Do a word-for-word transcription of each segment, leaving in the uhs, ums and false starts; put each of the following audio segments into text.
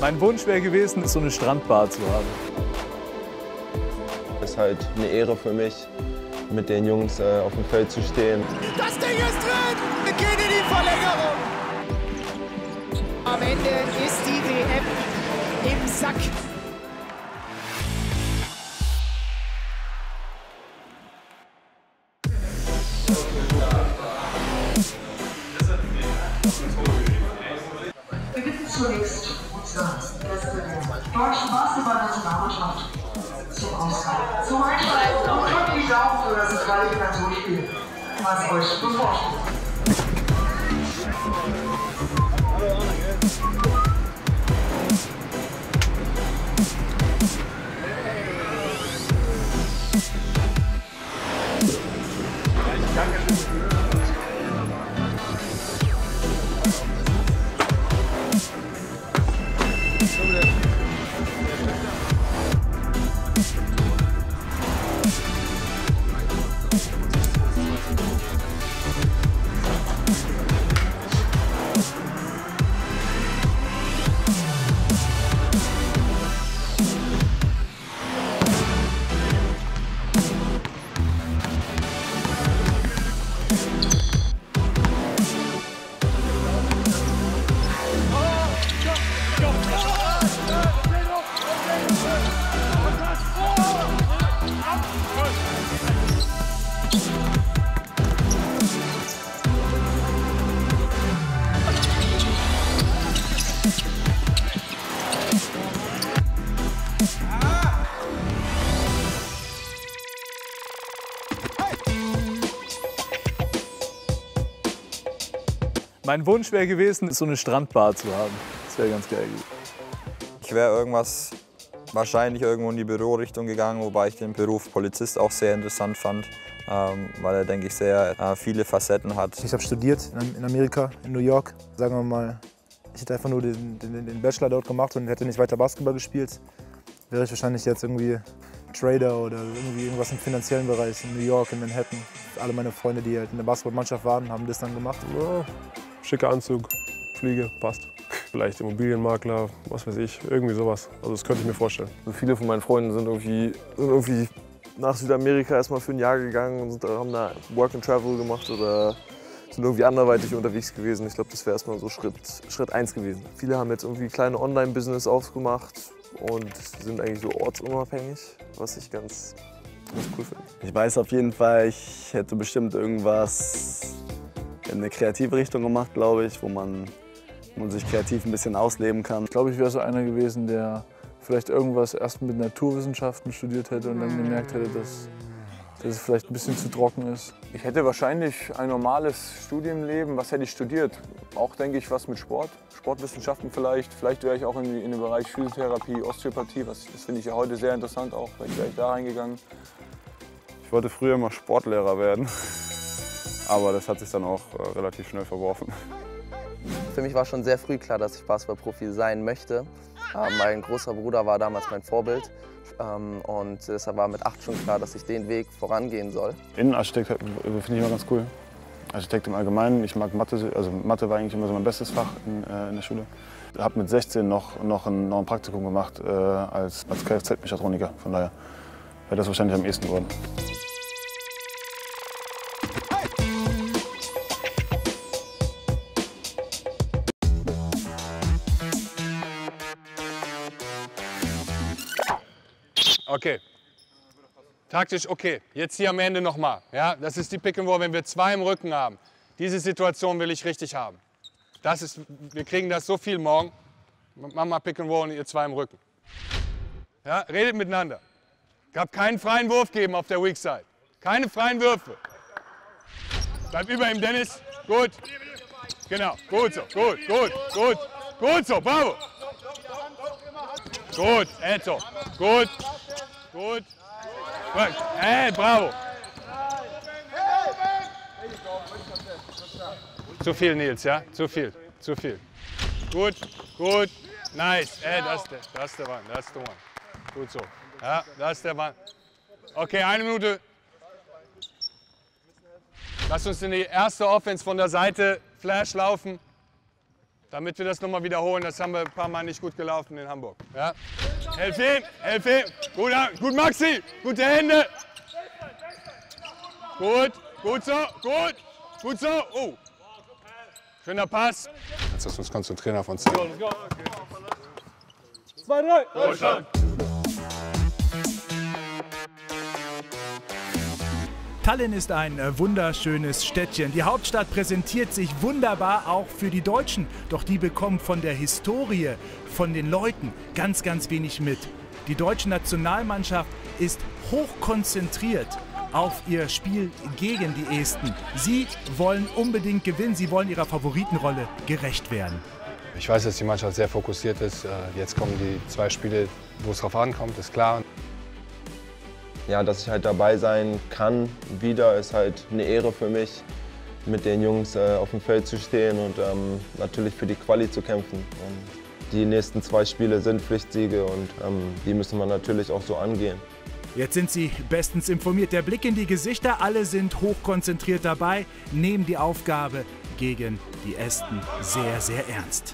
Mein Wunsch wäre gewesen, so eine Strandbar zu haben. Es ist halt eine Ehre für mich, mit den Jungs äh, auf dem Feld zu stehen. Das Ding ist drin! Wir gehen in die Verlängerung! Am Ende ist die W M im Sack. Wir bitten zunächst unsere Gäste der deutschen Basketballnationalmannschaft zum Ausgang. Zum Einschalten und drückt die Daumen für das Qualifikationsspiel, was euch bevorsteht. Mein Wunsch wäre gewesen, so eine Strandbar zu haben. Das wäre ganz geil. Ich wäre irgendwas, wahrscheinlich irgendwo in die Bürorichtung gegangen, wobei ich den Beruf Polizist auch sehr interessant fand, ähm, weil er, denke ich, sehr äh, viele Facetten hat. Ich habe studiert in Amerika, in New York. Sagen wir mal, ich hätte einfach nur den, den, den Bachelor dort gemacht und hätte nicht weiter Basketball gespielt, wäre ich wahrscheinlich jetzt irgendwie Trader oder irgendwie irgendwas im finanziellen Bereich in New York, in Manhattan. Alle meine Freunde, die halt in der Basketballmannschaft waren, haben das dann gemacht. Ja, schicker Anzug, Fliege, passt. Vielleicht Immobilienmakler, was weiß ich, irgendwie sowas. Also das könnte ich mir vorstellen. Und viele von meinen Freunden sind irgendwie, sind irgendwie nach Südamerika erstmal für ein Jahr gegangen und haben da Work and Travel gemacht oder sind irgendwie anderweitig unterwegs gewesen. Ich glaube, das wäre erstmal so Schritt, Schritt eins gewesen. Viele haben jetzt irgendwie kleine Online-Business aufgemacht und sind eigentlich so ortsunabhängig, was ich ganz, ganz cool finde. Ich weiß auf jeden Fall, ich hätte bestimmt irgendwas in eine kreative Richtung gemacht, glaube ich, wo man, wo man sich kreativ ein bisschen ausleben kann. Ich glaube, ich wäre so einer gewesen, der vielleicht irgendwas erst mit Naturwissenschaften studiert hätte und dann gemerkt hätte, dass, dass es vielleicht ein bisschen zu trocken ist. Ich hätte wahrscheinlich ein normales Studienleben. Was hätte ich studiert? Auch, denke ich, was mit Sport. Sportwissenschaften vielleicht. Vielleicht wäre ich auch in, die, in den Bereich Physiotherapie, Osteopathie. Was, das finde ich ja heute sehr interessant auch. Vielleicht wäre ich da reingegangen. Ich wollte früher mal Sportlehrer werden, aber das hat sich dann auch äh, relativ schnell verworfen. Für mich war schon sehr früh klar, dass ich Basketballprofi sein möchte. Ähm, mein großer Bruder war damals mein Vorbild. Ähm, und deshalb war mit acht schon klar, dass ich den Weg vorangehen soll. Innenarchitekt finde ich immer ganz cool. Architekt im Allgemeinen. Ich mag Mathe, also Mathe war eigentlich immer so mein bestes Fach in, äh, in der Schule. Ich habe mit sechzehn noch, noch, ein, noch ein Praktikum gemacht äh, als, als Kfz-Mechatroniker. Von daher wäre das wahrscheinlich am ehesten geworden. Okay. Taktisch okay. Jetzt hier am Ende nochmal. Ja, das ist die Pick and Roll, wenn wir zwei im Rücken haben. Diese Situation will ich richtig haben. Das ist, wir kriegen das so viel morgen. Mach mal Pick and Roll und ihr zwei im Rücken. Ja, redet miteinander. Gab keinen freien Wurf geben auf der Weak Side. Keine freien Würfe. Bleib über ihm, Dennis. Gut. Genau. Gut so. Gut, gut, gut. Gut so. Bravo. Gut. Eto. Gut. Gut. Hey, bravo. Zu viel, Nils, ja? Zu viel. Zu viel. Gut. Gut. Nice. Hey, das ist der, das ist der Mann. Das ist der Mann. Gut so. Ja, das ist der Mann. Okay, eine Minute. Lass uns in die erste Offense von der Seite Flash laufen. damit wir das nochmal wiederholen. Das haben wir ein paar Mal nicht gut gelaufen in Hamburg. Ja? Helf ihm, helf ihm. Gut, gut, Maxi, gute Hände. Gut, gut so, gut, gut so. Oh. Schöner Pass. Jetzt lass uns konzentrieren auf uns. zwei, drei. Deutschland. Tallinn ist ein wunderschönes Städtchen. Die Hauptstadt präsentiert sich wunderbar auch für die Deutschen. Doch die bekommen von der Historie, von den Leuten ganz, ganz wenig mit. Die deutsche Nationalmannschaft ist hochkonzentriert auf ihr Spiel gegen die Esten. Sie wollen unbedingt gewinnen, sie wollen ihrer Favoritenrolle gerecht werden. Ich weiß, dass die Mannschaft sehr fokussiert ist. Jetzt kommen die zwei Spiele, wo es drauf ankommt, ist klar. Ja, dass ich halt dabei sein kann, wieder, ist halt eine Ehre für mich, mit den Jungs äh, auf dem Feld zu stehen und ähm, natürlich für die Quali zu kämpfen. Und die nächsten zwei Spiele sind Pflichtsiege und ähm, die müssen wir natürlich auch so angehen. Jetzt sind sie bestens informiert. Der Blick in die Gesichter, alle sind hochkonzentriert dabei, nehmen die Aufgabe gegen die Esten sehr, sehr ernst.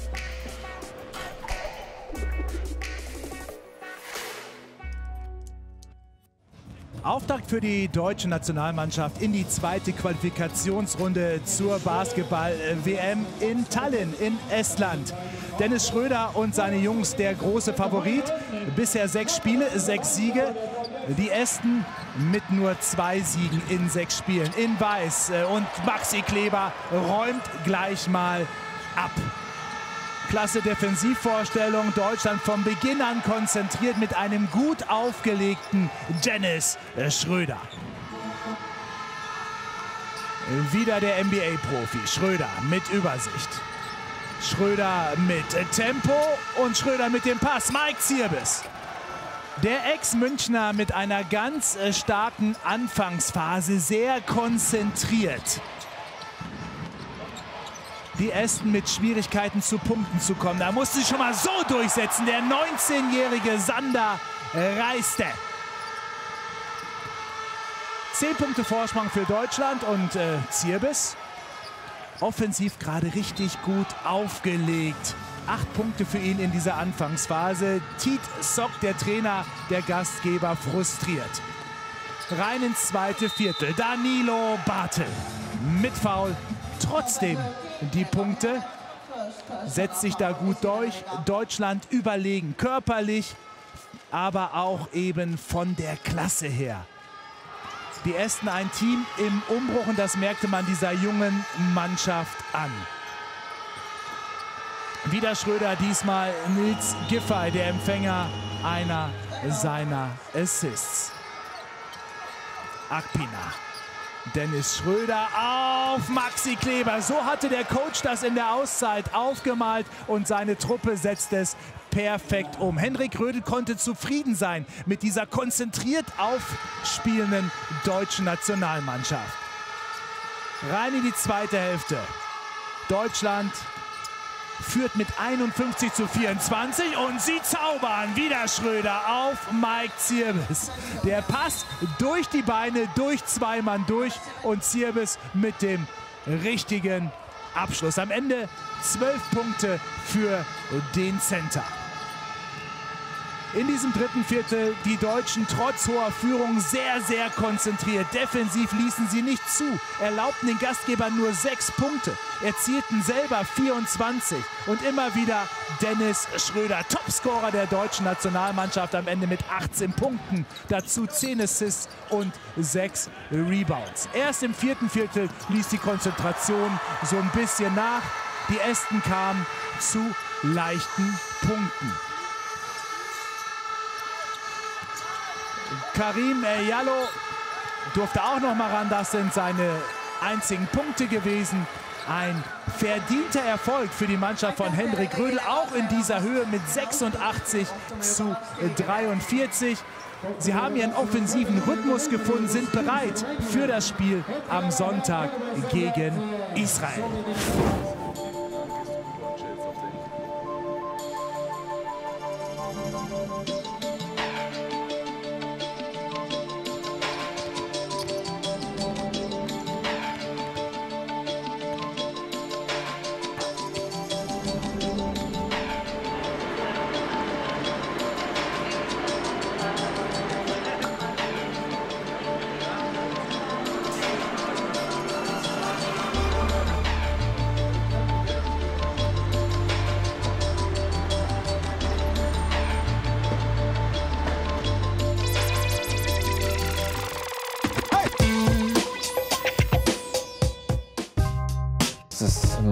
Auftakt für die deutsche Nationalmannschaft in die zweite Qualifikationsrunde zur Basketball-W M in Tallinn in Estland. Dennis Schröder und seine Jungs der große Favorit. Bisher sechs Spiele, sechs Siege. Die Esten mit nur zwei Siegen in sechs Spielen in Weiß. Und Maxi Kleber räumt gleich mal ab. Klasse Defensivvorstellung. Deutschland von Beginn an konzentriert mit einem gut aufgelegten Dennis Schröder. Wieder der N B A-Profi. Schröder mit Übersicht. Schröder mit Tempo und Schröder mit dem Pass. Mike Zirbis. Der Ex-Münchner mit einer ganz starken Anfangsphase, sehr konzentriert. Die Esten mit Schwierigkeiten zu Punkten zu kommen. Da musste sich schon mal so durchsetzen, der neunzehnjährige Sander Reiste. Zehn Punkte Vorsprung für Deutschland und äh, Zirbis. Offensiv gerade richtig gut aufgelegt. Acht Punkte für ihn in dieser Anfangsphase. Tiet Sock, der Trainer, der Gastgeber, frustriert. Rein ins zweite Viertel. Danilo Bartel mit Foul. Trotzdem die Punkte. Setzt sich da gut durch. Deutschland überlegen. Körperlich, aber auch eben von der Klasse her. Die Esten ein Team im Umbruch und das merkte man dieser jungen Mannschaft an. Wieder Schröder, diesmal Nils Giffey, der Empfänger einer seiner Assists. Akpina. Dennis Schröder auf Maxi Kleber. So hatte der Coach das in der Auszeit aufgemalt und seine Truppe setzt es perfekt um. Henrik Rödel konnte zufrieden sein mit dieser konzentriert aufspielenden deutschen Nationalmannschaft. Rein in die zweite Hälfte. Deutschland führt mit einundfünfzig zu vierundzwanzig und sie zaubern. Wieder Schröder auf Mike Zirbis. Der Pass durch die Beine, durch zwei Mann durch und Zirbis mit dem richtigen Abschluss. Am Ende zwölf Punkte für den Center. In diesem dritten Viertel die Deutschen trotz hoher Führung sehr, sehr konzentriert. Defensiv ließen sie nicht zu, erlaubten den Gastgebern nur sechs Punkte, erzielten selber vierundzwanzig. Und immer wieder Dennis Schröder, Topscorer der deutschen Nationalmannschaft, am Ende mit achtzehn Punkten. Dazu zehn Assists und sechs Rebounds. Erst im vierten Viertel ließ die Konzentration so ein bisschen nach. Die Esten kamen zu leichten Punkten. Karim Jallo durfte auch noch mal ran, das sind seine einzigen Punkte gewesen. Ein verdienter Erfolg für die Mannschaft von Henrik Rödel, auch in dieser Höhe mit sechsundachtzig zu dreiundvierzig. Sie haben ihren offensiven Rhythmus gefunden, sind bereit für das Spiel am Sonntag gegen Israel.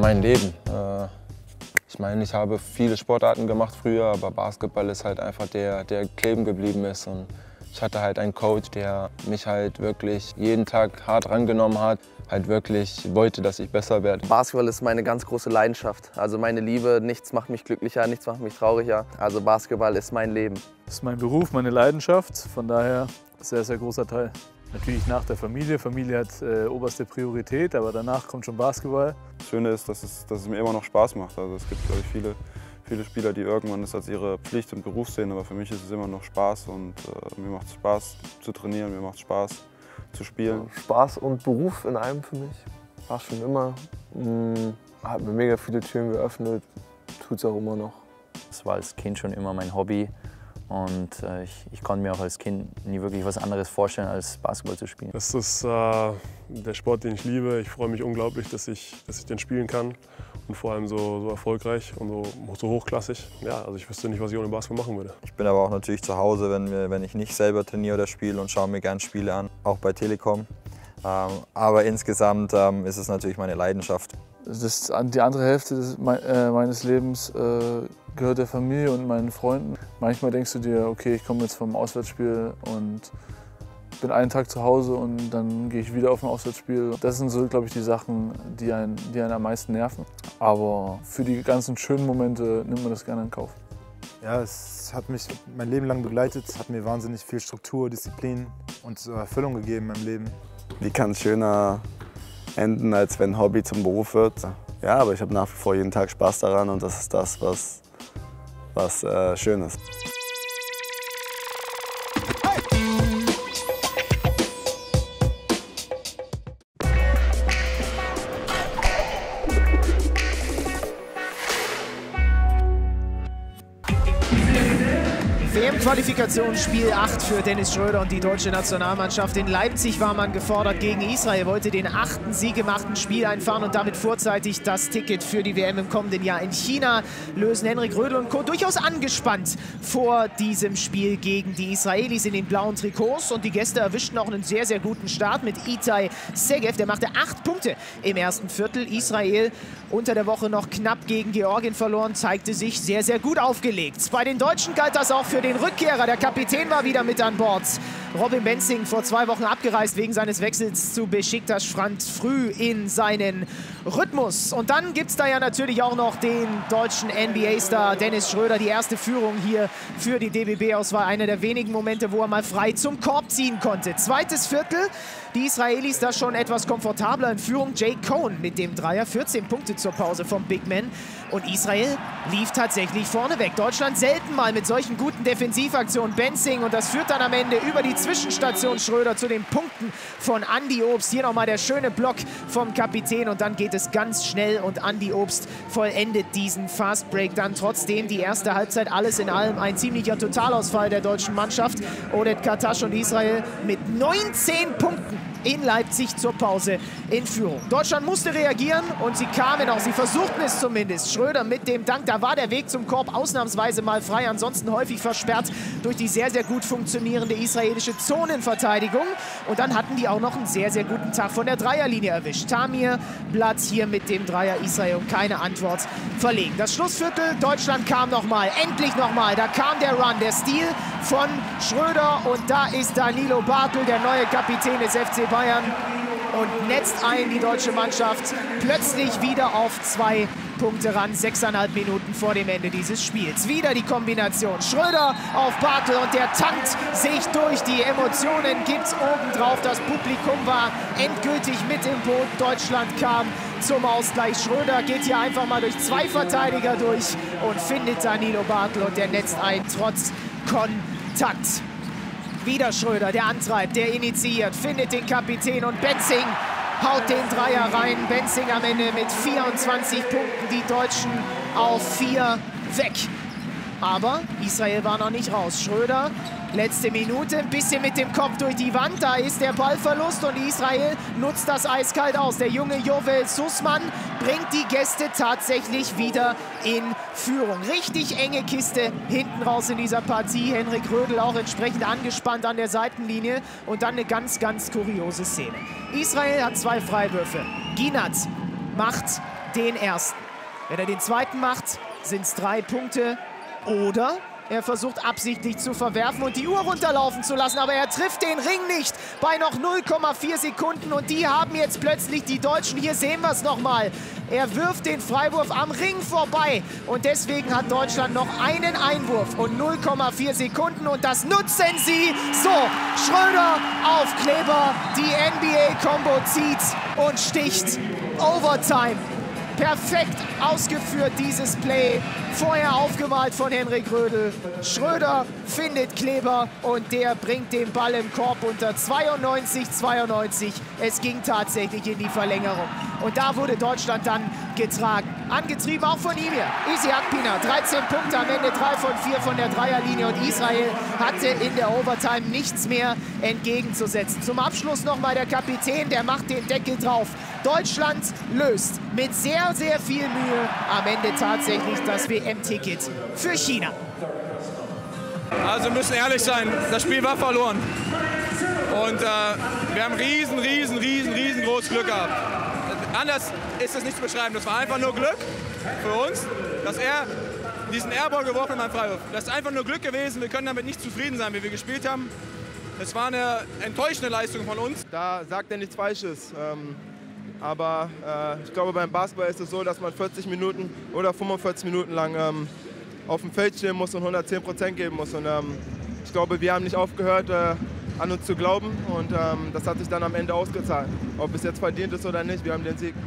mein Leben. Äh, ich meine, ich habe viele Sportarten gemacht früher, aber Basketball ist halt einfach der, der kleben geblieben ist. Und ich hatte halt einen Coach, der mich halt wirklich jeden Tag hart rangenommen hat, halt wirklich wollte, dass ich besser werde. Basketball ist meine ganz große Leidenschaft. Also meine Liebe, nichts macht mich glücklicher, nichts macht mich trauriger. Also Basketball ist mein Leben. Das ist mein Beruf, meine Leidenschaft, von daher sehr, sehr großer Teil. Natürlich nach der Familie. Familie hat äh, oberste Priorität, aber danach kommt schon Basketball. Das Schöne ist, dass es, dass es mir immer noch Spaß macht. Also es gibt, glaube ich, viele, viele Spieler, die irgendwann das als ihre Pflicht und Beruf sehen, aber für mich ist es immer noch Spaß und äh, mir macht es Spaß zu trainieren, mir macht es Spaß zu spielen. Spaß und Beruf in einem für mich. War schon immer. Hm, hat mir mega viele Türen geöffnet, tut es auch immer noch. Das war als Kind schon immer mein Hobby. Und äh, ich, ich konnte mir auch als Kind nie wirklich was anderes vorstellen, als Basketball zu spielen. Das ist äh, der Sport, den ich liebe. Ich freue mich unglaublich, dass ich, dass ich den spielen kann. Und vor allem so, so erfolgreich und so, so hochklassig. Ja, also ich wüsste nicht, was ich ohne Basketball machen würde. Ich bin aber auch natürlich zu Hause, wenn, wir, wenn ich nicht selber trainiere oder spiele und schaue mir gerne Spiele an, auch bei Telekom. Ähm, aber insgesamt ähm, ist es natürlich meine Leidenschaft. Das, die andere Hälfte des, äh, meines Lebens äh, gehört der Familie und meinen Freunden. Manchmal denkst du dir, okay, ich komme jetzt vom Auswärtsspiel und bin einen Tag zu Hause und dann gehe ich wieder auf ein Auswärtsspiel. Das sind so, glaube ich, die Sachen, die einen, die einen am meisten nerven. Aber für die ganzen schönen Momente nimmt man das gerne in Kauf. Ja, es hat mich mein Leben lang begleitet. Es hat mir wahnsinnig viel Struktur, Disziplin und Erfüllung gegeben im Leben. Wie kann es schöner enden, als wenn Hobby zum Beruf wird? Ja, aber ich habe nach wie vor jeden Tag Spaß daran und das ist das, was, was äh, schön ist. W M-Qualifikation Spiel acht für Dennis Schröder und die deutsche Nationalmannschaft. In Leipzig war man gefordert gegen Israel, wollte den achten Sieg im achten Spiel einfahren und damit vorzeitig das Ticket für die W M im kommenden Jahr in China lösen. Henrik Rödl und Co. durchaus angespannt vor diesem Spiel gegen die Israelis in den blauen Trikots. Und die Gäste erwischten auch einen sehr, sehr guten Start mit Itai Segev. Der machte acht Punkte im ersten Viertel. Israel unter der Woche noch knapp gegen Georgien verloren, zeigte sich sehr, sehr gut aufgelegt. Bei den Deutschen galt das auch für den Rückkehrer. Der Kapitän war wieder mit an Bord. Robin Benzing, vor zwei Wochen abgereist wegen seines Wechsels zu Besiktas, fand früh in seinen Rhythmus. Und dann gibt es da ja natürlich auch noch den deutschen N B A-Star Dennis Schröder. Die erste Führung hier für die D B B-Auswahl. Einer der wenigen Momente, wo er mal frei zum Korb ziehen konnte. Zweites Viertel. Die Israelis da schon etwas komfortabler in Führung. Jay Cohen mit dem Dreier. vierzehn Punkte zur Pause vom Big Man. Und Israel lief tatsächlich vorne weg. Deutschland selten mal mit solchen guten Defensivaktionen. Benzing, und das führt dann am Ende über die Zwischenstation Schröder zu den Punkten von Andi Obst. Hier nochmal der schöne Block vom Kapitän und dann geht es ganz schnell und Andi Obst vollendet diesen Fast Break dann trotzdem. Die erste Halbzeit alles in allem ein ziemlicher Totalausfall der deutschen Mannschaft. Odet Katasch und Israel mit neunzehn Punkten in Leipzig zur Pause in Führung. Deutschland musste reagieren und sie kamen auch, sie versuchten es zumindest. Schröder mit dem Dank, da war der Weg zum Korb ausnahmsweise mal frei, ansonsten häufig versperrt durch die sehr, sehr gut funktionierende israelische Zonenverteidigung. Und dann hatten die auch noch einen sehr, sehr guten Tag von der Dreierlinie erwischt. Tamir Blatt hier mit dem Dreier, Israel und keine Antwort verlegen. Das Schlussviertel, Deutschland kam nochmal, endlich nochmal, da kam der Run, der Stil von Schröder und da ist Danilo Bartel, der neue Kapitän des F C Bayern, und netzt ein die deutsche Mannschaft plötzlich wieder auf zwei Punkte ran, sechseinhalb Minuten vor dem Ende dieses Spiels. Wieder die Kombination Schröder auf Bartel und der tankt sich durch. Die Emotionen gibt's obendrauf. Das Publikum war endgültig mit im Boot. Deutschland kam zum Ausgleich. Schröder geht hier einfach mal durch zwei Verteidiger durch und findet Danilo Bartel und der netzt ein trotz Kontakt. Wieder Schröder, der antreibt, der initiiert, findet den Kapitän und Benzing haut den Dreier rein. Benzing am Ende mit vierundzwanzig Punkten, die Deutschen auf vier weg. Aber Israel war noch nicht raus. Schröder, letzte Minute, ein bisschen mit dem Kopf durch die Wand. Da ist der Ballverlust und Israel nutzt das eiskalt aus. Der junge Jovel Sussman bringt die Gäste tatsächlich wieder in Führung. Richtig enge Kiste hinten raus in dieser Partie. Henrik Rödl auch entsprechend angespannt an der Seitenlinie. Und dann eine ganz, ganz kuriose Szene. Israel hat zwei Freiwürfe. Ginat macht den ersten. Wenn er den zweiten macht, sind es drei Punkte. Oder er versucht absichtlich zu verwerfen und die Uhr runterlaufen zu lassen, aber er trifft den Ring nicht bei noch null Komma vier Sekunden und die haben jetzt plötzlich die Deutschen. Hier sehen wir es nochmal. Er wirft den Freiwurf am Ring vorbei und deswegen hat Deutschland noch einen Einwurf und null Komma vier Sekunden und das nutzen sie. So, Schröder auf Kleber, die N B A-Kombo zieht und sticht. Overtime. Perfekt ausgeführt, dieses Play. Vorher aufgemalt von Henrik Rödel. Schröder findet Kleber und der bringt den Ball im Korb unter. zweiundneunzig zweiundneunzig. Es ging tatsächlich in die Verlängerung. Und da wurde Deutschland dann getragen. Angetrieben auch von ihm hier. Isi Akpina, dreizehn Punkte am Ende, drei von vier von der Dreierlinie. Und Israel hatte in der Overtime nichts mehr entgegenzusetzen. Zum Abschluss nochmal der Kapitän, der macht den Deckel drauf. Deutschland löst mit sehr, sehr viel Mühe am Ende tatsächlich das W M-Ticket für China. Also wir müssen ehrlich sein, das Spiel war verloren. Und äh, wir haben riesen, riesen, riesen, riesengroßes Glück gehabt. Anders ist es nicht zu beschreiben. Das war einfach nur Glück für uns, dass er diesen Airball geworfen hat beim Freiwurf. Das ist einfach nur Glück gewesen. Wir können damit nicht zufrieden sein, wie wir gespielt haben. Es war eine enttäuschende Leistung von uns. Da sagt er nichts Falsches. Ähm Aber äh, ich glaube, beim Basketball ist es so, dass man vierzig Minuten oder fünfundvierzig Minuten lang ähm, auf dem Feld stehen muss und hundertzehn Prozent geben muss. Und ähm, ich glaube, wir haben nicht aufgehört, äh, an uns zu glauben. Und ähm, das hat sich dann am Ende ausgezahlt. Ob es jetzt verdient ist oder nicht, wir haben den Sieg.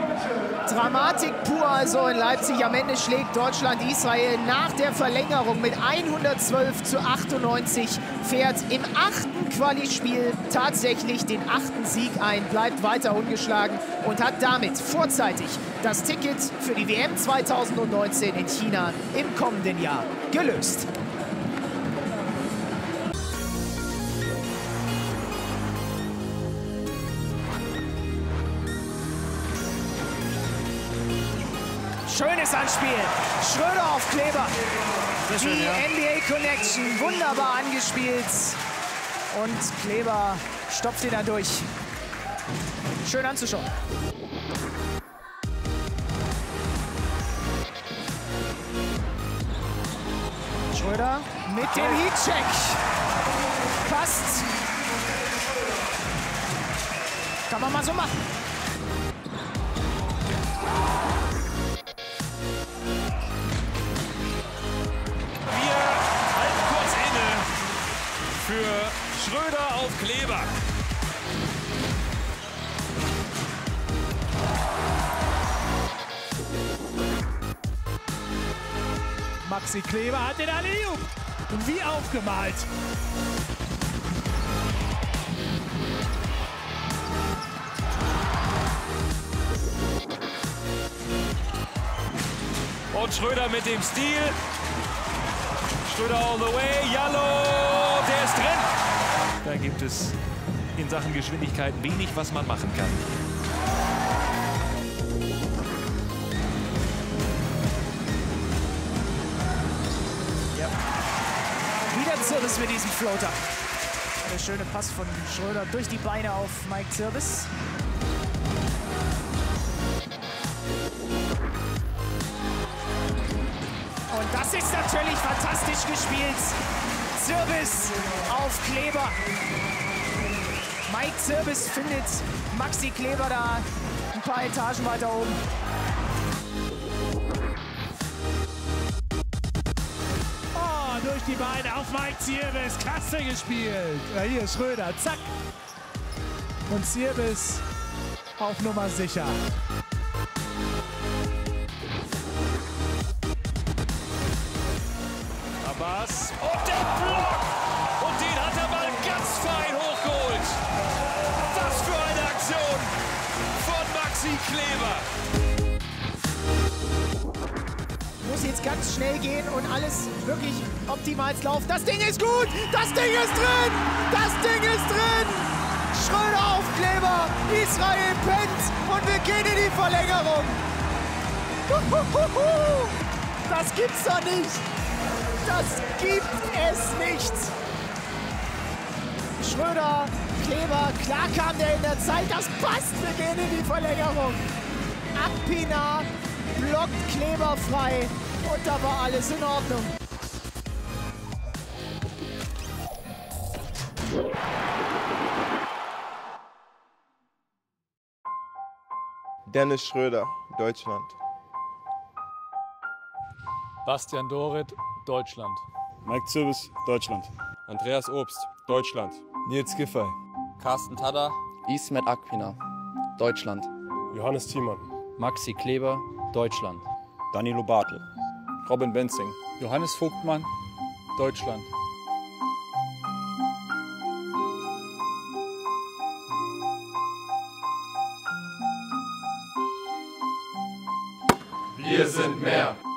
Dramatik pur also in Leipzig. Am Ende schlägt Deutschland Israel nach der Verlängerung mit hundertzwölf zu achtundneunzig, fährt im achten Quali-Spiel tatsächlich den achten Sieg ein, bleibt weiter ungeschlagen und hat damit vorzeitig das Ticket für die W M zweitausendneunzehn in China im kommenden Jahr gelöst. Schönes Anspiel. Schröder auf Kleber. Die schön, ja. N B A-Connection wunderbar angespielt. Und Kleber stopft ihn da durch. Schön anzuschauen. Schröder mit dem Heatcheck. Passt. Kann man mal so machen. Für Schröder auf Kleber. Maxi Kleber hat den Alley-oop. Wie aufgemalt. Und Schröder mit dem Stil. Schröder all the way. Jallo, der ist drin. Da gibt es in Sachen Geschwindigkeit wenig, was man machen kann. Ja. Wieder Zirbis mit diesem Floater. Der schöne Pass von Schröder durch die Beine auf Mike Zirbis. Und das ist natürlich fantastisch gespielt. Zirbis auf Kleber. Mike Zirbis findet Maxi Kleber da ein paar Etagen weiter oben. Oh, durch die Beine auf Mike Zirbis. Klasse gespielt. Ja, hier Schröder, zack. Und Zirbis auf Nummer sicher. Abbas und der Block! Und den hat er mal ganz fein hochgeholt. Was für eine Aktion von Maxi Kleber. Muss jetzt ganz schnell gehen und alles wirklich optimal laufen. Das Ding ist gut! Das Ding ist drin! Das Ding ist drin! Schröder auf Kleber! Israel pennt und wir gehen in die Verlängerung! Das gibt's doch nicht! Das gibt es nicht! Schröder, Kleber, klar kam der in der Zeit, das passt, wir gehen in die Verlängerung. Akpina blockt Kleber frei und da war alles in Ordnung. Dennis Schröder, Deutschland. Bastian Doret, Deutschland. Mike Zirbis, Deutschland. Andreas Obst, Deutschland. Nils Giffey. Carsten Tadder. Ismet Akpina, Deutschland. Johannes Thiemann. Maxi Kleber, Deutschland. Danilo Bartel. Robin Benzing. Johannes Vogtmann, Deutschland. Wir sind mehr.